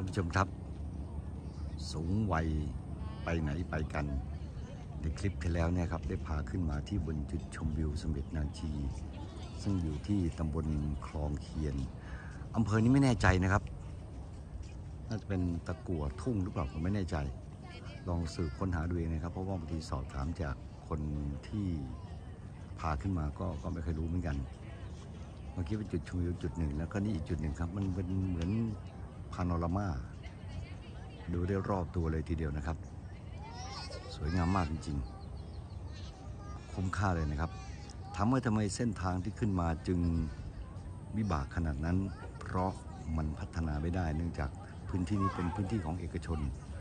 านผู้ชมครับสูงวัยไปไหนไปกันในคลิปที่แล้วเนี่ยครับได้พาขึ้นมาที่บนจุดชมวิวเสม็ดนางชีซึ่งอยู่ที่ตำบลคลองเคียนอำเภอนี้ไม่แน่ใจนะครับน่าจะเป็นตะกั่วทุ่งหรือเปล่าผมไม่แน่ใจลองสืบค้นหาดูเองนะครับเพราะว่าบางทีสอบถามจากคนที่พาขึ้นมาก็ไม่เคยรู้เหมือนกันเมื่อกี้เป็นจุดชมวิวจุดหนึ่งแล้วก็นี่อีกจุดหนึ่งครับมันเป็นเหมือนพาโนรามาดูได้รอบตัวเลยทีเดียวนะครับสวยงามมากจริงๆคุ้มค่าเลยนะครับถามว่าทำไมเส้นทางที่ขึ้นมาจึงวิบากขนาดนั้นเพราะมันพัฒนาไม่ได้เนื่องจากพื้นที่นี้เป็นพื้นที่ของเอกชน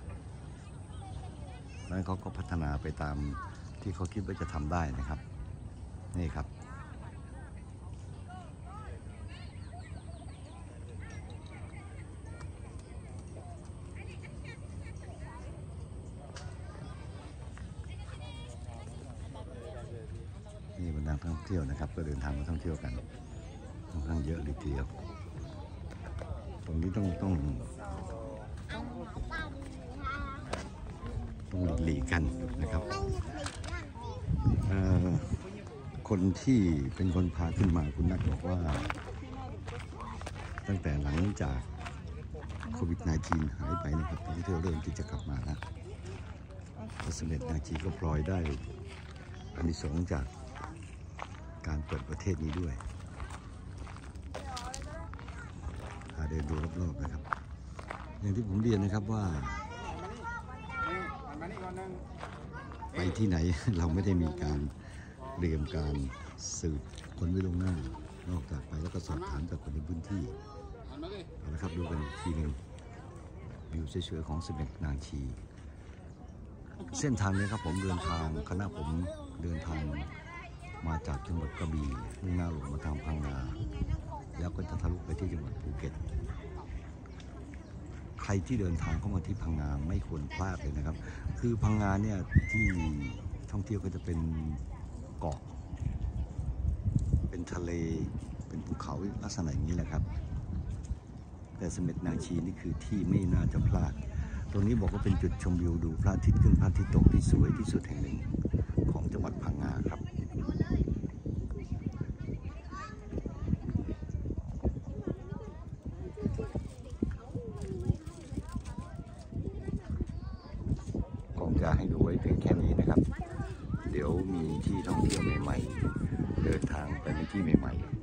แล้วเขาก็พัฒนาไปตามที่เขาคิดว่าจะทำได้นะครับนี่ครับนี่บรรดานักท่องเที่ยวนะครับก็เดินทางมาท่องเที่ยวกันค่อนข้างเยอะเลยทีเดียวตรงนี้ต้องหลีกกันนะครับคนที่เป็นคนพาขึ้นมาคุณนัทบอกว่าตั้งแต่หลังจากโควิด -19 หายไปนะครับท่องเที่ยวเริ่มที่จะกลับมาแล้วเสม็ดนางชีก็พลอยได้อานิสงส์จากการเปิดประเทศนี้ด้วยเดินดูรอบๆนะครับอย่างที่ผมเรียนนะครับว่าไปที่ไหนเราไม่ได้มีการเตรียมการสืบคนไว้ลงหน้านอกจากไปแล้วก็สอบถามจากคนในพื้นที่นะครับดูกันอีกทีหนึ่งวิวสวยๆของเสม็ดนางชีเส้นทางนี้ครับผมเดินทางคณะผมเดินทางมาจากจังหวัดกระบี่มุ่งหน้าลงมาทางพังงาแล้วก็จะทะลุไปที่จังหวัดภูเก็ตใครที่เดินทางเข้ามาที่พังงาไม่ควรพลาดเลยนะครับคือพังงาเนี่ยที่ท่องเที่ยวก็จะเป็นเกาะเป็นทะเลเป็นภูเขาลักษณะอย่างนี้แหละครับแต่เสม็ดนางชีนี่คือที่ไม่น่าจะพลาดตรงนี้บอกว่าเป็นจุดชมวิวดูพระอาทิตย์ขึ้นพระอาทิตย์ตกที่สวยที่สุดแห่งหนึ่งของจังหวัดพังงาครับจะให้ดูไว้เพียงแค่นี้นะครับเดี๋ยวมีที่ท่องเที่ยวใหม่ๆเดินทางไปในที่ใหม่ๆ